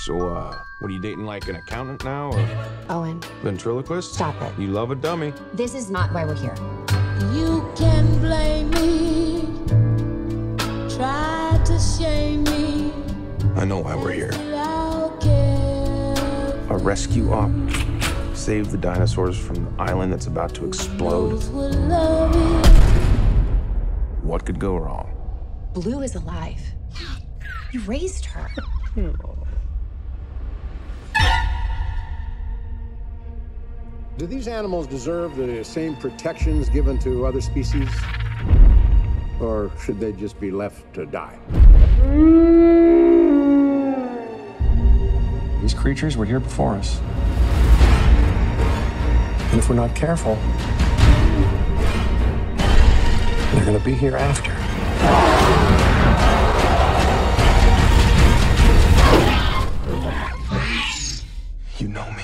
So, what are you dating, like an accountant now, or Owen, ventriloquist? stop it. You love a dummy. This is not why we're here. You can blame me, try to shame me. I know why we're here. I'll care. A rescue op. Save the dinosaurs from the island that's about to explode. Those would love it. What could go wrong? Blue is alive. You raised her. Do these animals deserve the same protections given to other species? Or should they just be left to die? These creatures were here before us. And if we're not careful, they're gonna be here after. You know me.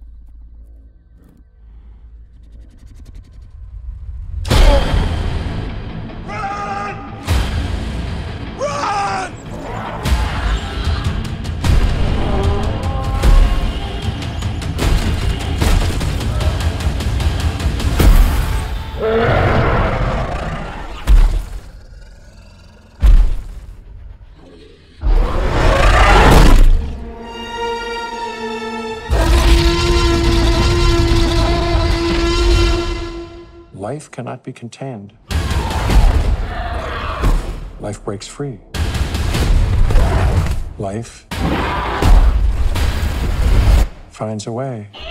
Life cannot be contained. Life breaks free. Life finds a way.